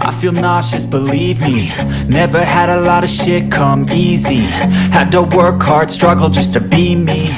I feel nauseous, believe me. Never had a lot of shit come easy. Had to work hard, struggle just to be me.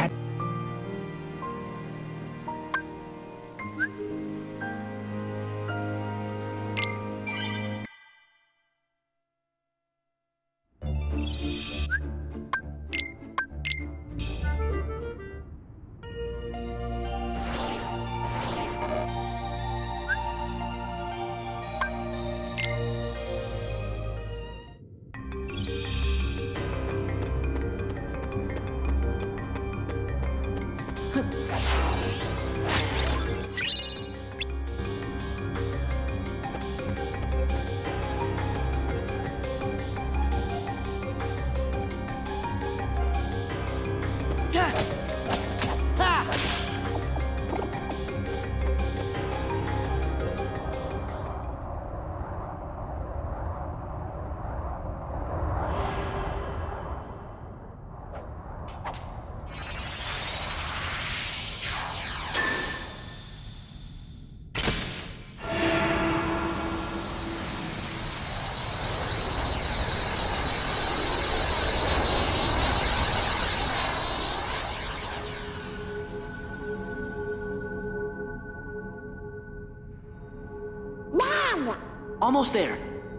Almost there.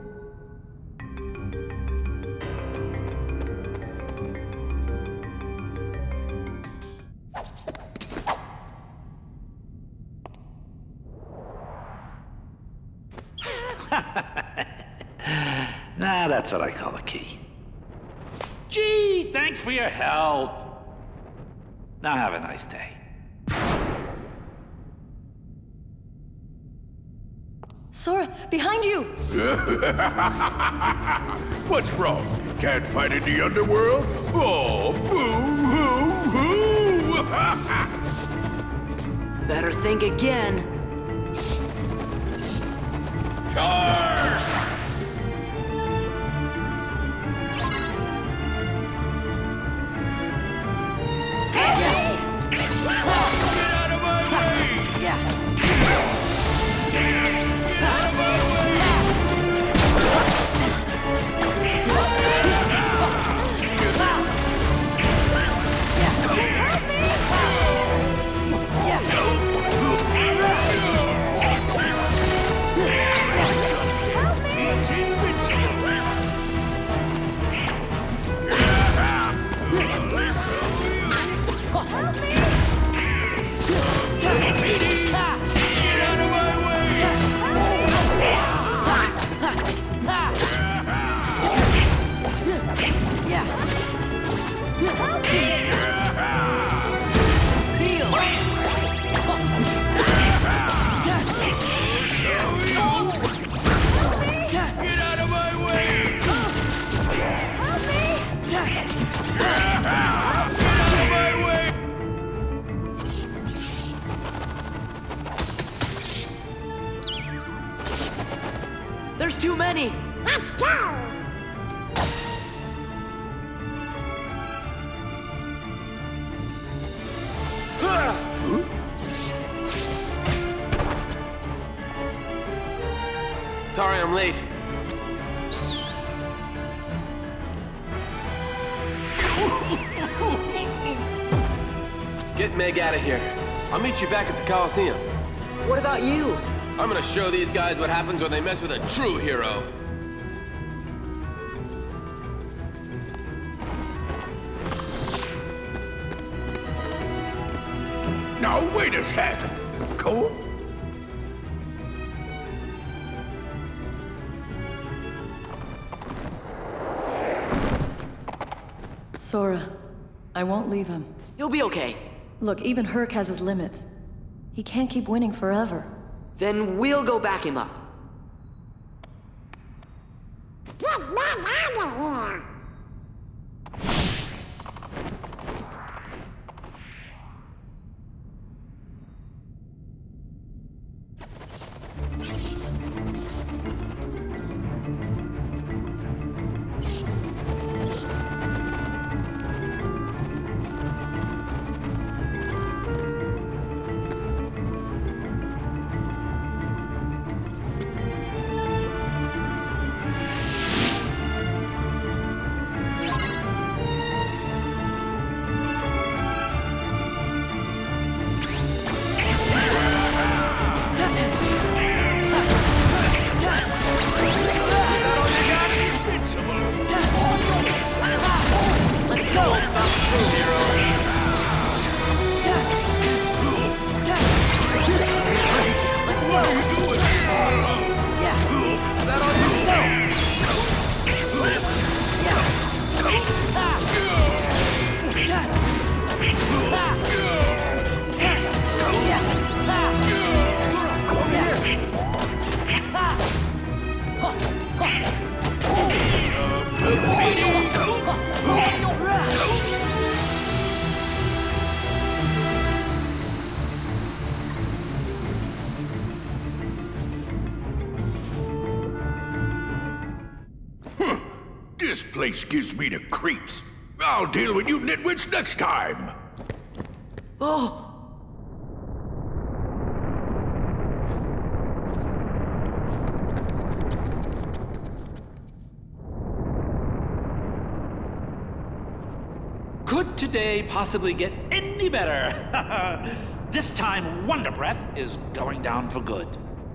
Nah, that's what I call a key. Gee, thanks for your help. Now have a nice day. Sora, behind you! What's wrong? Can't fight in the underworld? Oh, boo-hoo-hoo! Better think again. Charge! There's too many! Let's go! Sorry I'm late. Get Meg out of here. I'll meet you back at the Coliseum. What about you? I'm gonna show these guys what happens when they mess with a true hero. Now, wait a sec. Cool? Sora, I won't leave him. You'll be okay. Look, even Herc has his limits. He can't keep winning forever. Then we'll go back him up. Get Meg out of here! This place gives me the creeps. I'll deal with you nitwits next time. Oh! Could today possibly get any better? This time, Wonder Breath is going down for good.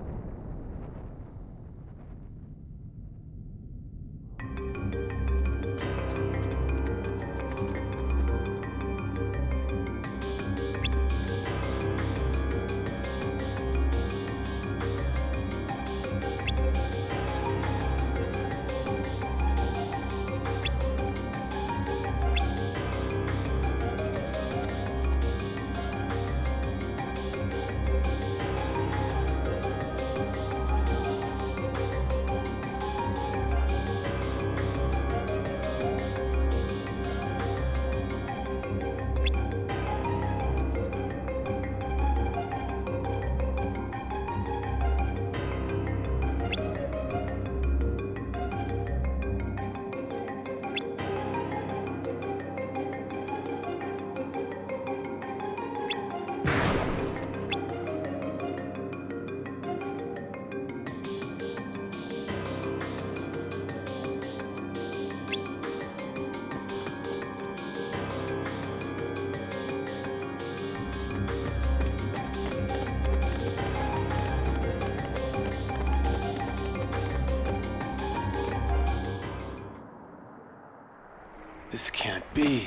This can't be.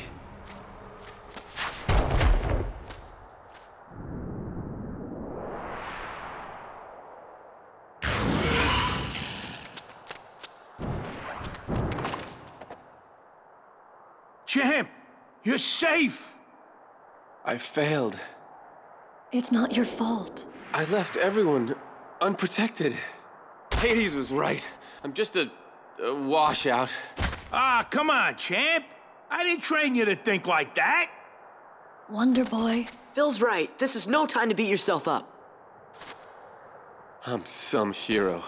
Champ, you're safe. I failed. It's not your fault. I left everyone unprotected. Hades was right. I'm just a washout. Ah, come on, champ. I didn't train you to think like that. Wonder Boy. Phil's right. This is no time to beat yourself up. I'm some hero.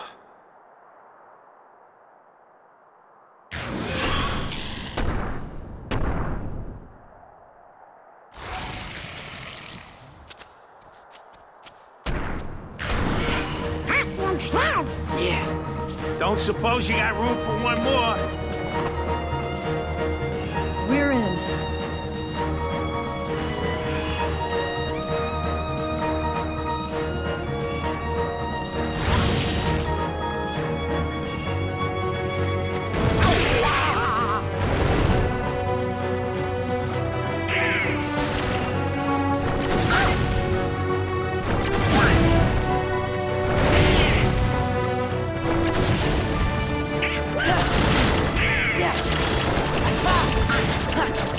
Yeah. Don't suppose you got room for one more? We're in. Yeah.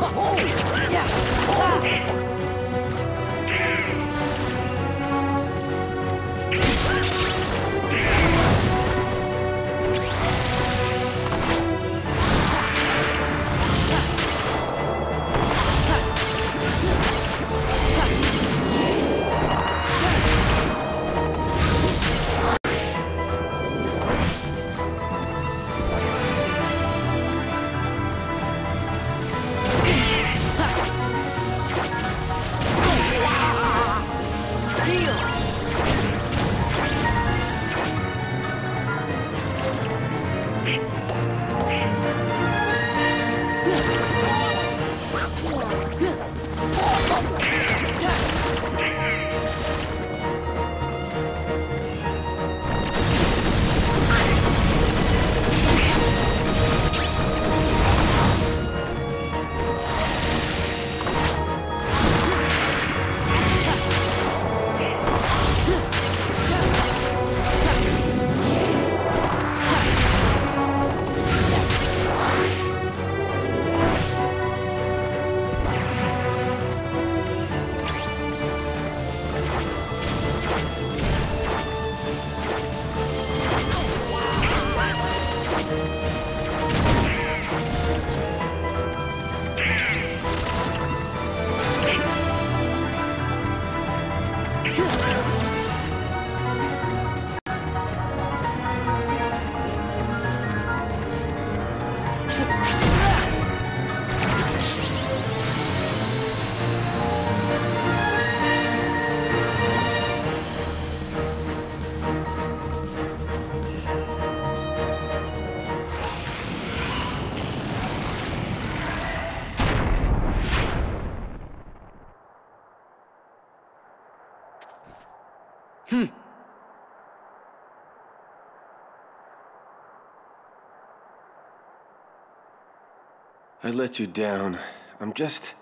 I let you down. I'm just...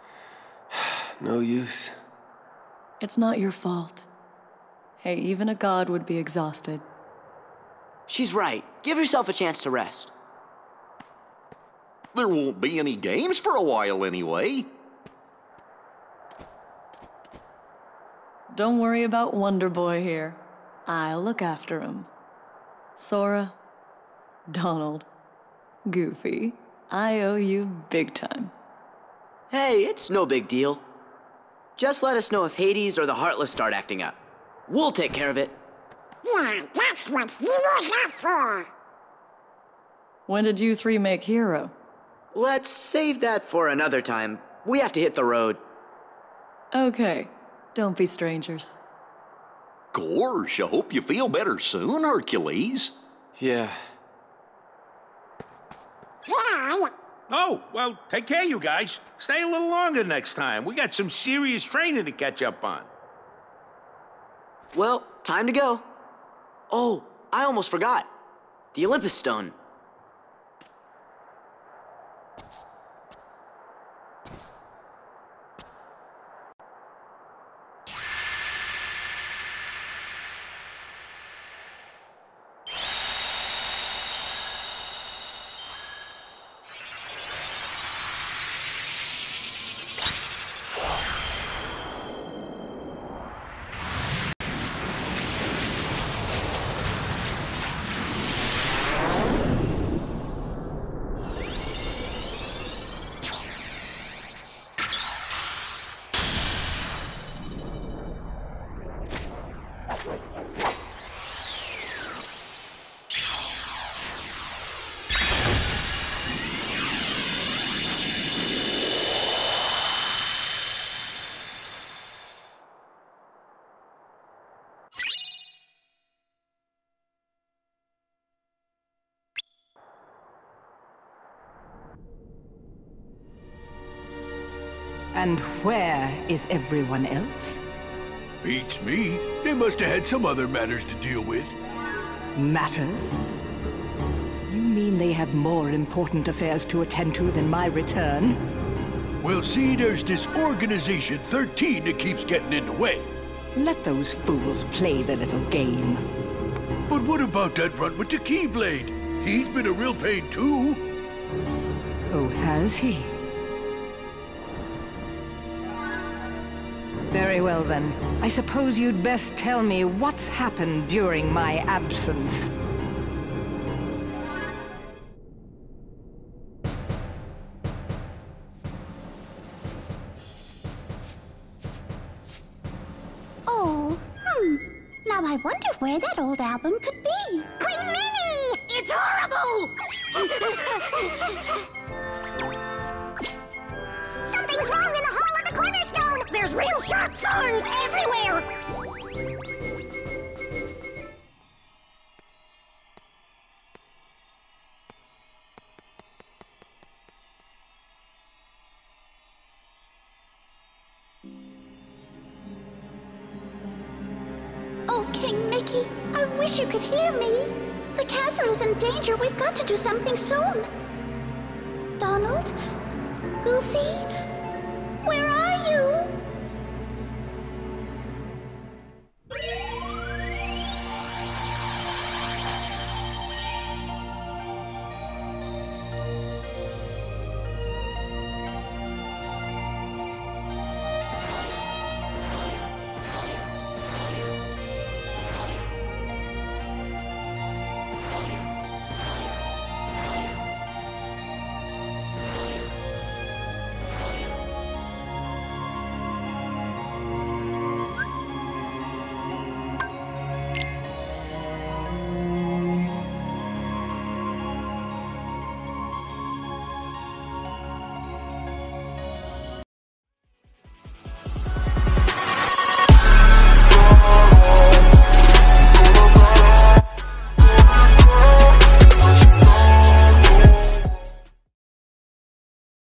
no use. It's not your fault. Hey, even a god would be exhausted. She's right. Give yourself a chance to rest. There won't be any games for a while anyway. Don't worry about Wonder Boy here. I'll look after him. Sora, Donald, Goofy, I owe you big time. Hey, it's no big deal. Just let us know if Hades or the Heartless start acting up. We'll take care of it. Yeah, that's what heroes are for. When did you three make Hero? Let's save that for another time. We have to hit the road. Okay, don't be strangers. Gosh, I hope you feel better soon, Hercules. Yeah. Yeah. Oh, well, take care, you guys. Stay a little longer next time. We got some serious training to catch up on. Well, time to go. Oh, I almost forgot. The Olympus Stone. And where is everyone else? Beats me. They must have had some other matters to deal with. Matters? You mean they have more important affairs to attend to than my return? Well, see, there's this Organization 13 that keeps getting in the way. Let those fools play their little game. But what about that runt with the Keyblade? He's been a real pain, too. Oh, has he? Very well then. I suppose you'd best tell me what's happened during my absence. Now I wonder where that old album could be. Queen Minnie! It's horrible! Something's wrong in the hall of the Cornerstone! There's real sharp thorns everywhere! Oh, King Mickey, I wish you could hear me. The castle is in danger. We've got to do something soon. Donald? Goofy?